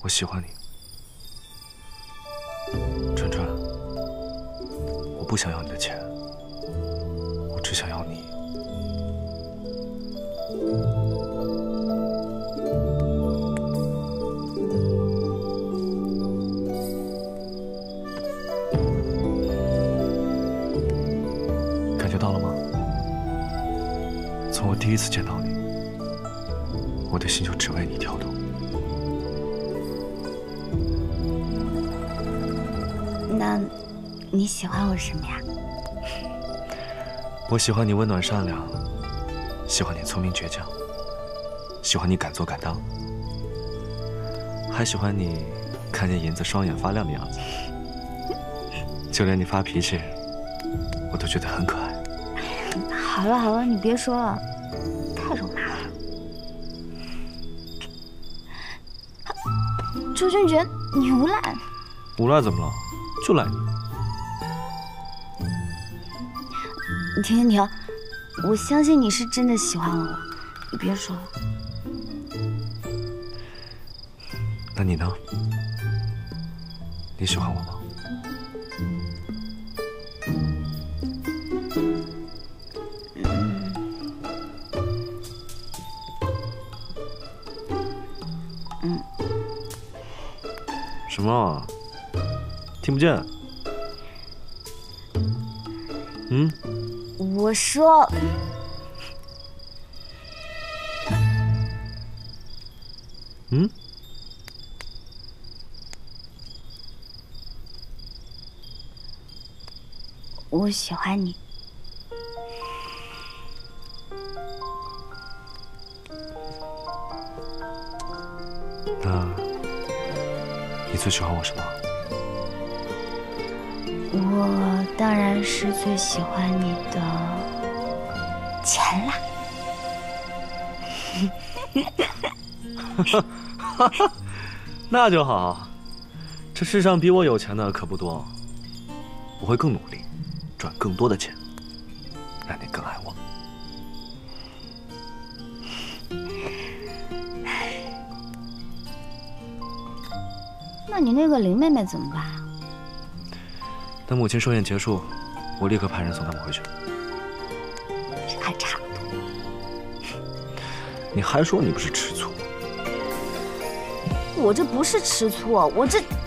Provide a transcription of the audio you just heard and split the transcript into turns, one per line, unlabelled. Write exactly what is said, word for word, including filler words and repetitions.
我喜欢你，春春。我不想要你的钱，我只想要你。感觉到了吗？从我第一次见到你，我的心就只为你跳动。
那，你喜欢我什么呀？
我喜欢你温暖善良，喜欢你聪明倔强，喜欢你敢做敢当，还喜欢你看见银子双眼发亮的样子。就连你发脾气，我都觉得很可爱。
好了好了，你别说了，太肉麻了。周俊杰，你无赖！
无赖怎么了？就赖你。
你停停停！我相信你是真的喜欢我，你别说了。
那你呢？你喜欢我吗？
嗯。
什么？听不见？嗯？
我说，
嗯？
我喜欢你。
那你最喜欢我什么？
我当然是最喜欢你的钱啦。
那就好，这世上比我有钱的可不多，我会更努力，赚更多的钱，让你更爱我。
那你那个林妹妹怎么办啊？
等母亲寿宴结束，我立刻派人送他们回去。
这还差不多。
你还说你不是吃醋？
我这不是吃醋，我这。